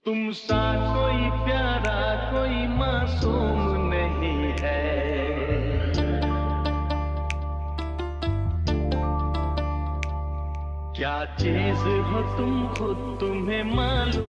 तुम सा कोई प्यारा कोई मासूम नहीं है। क्या चीज हो तुम खुद तुम्हें मालूम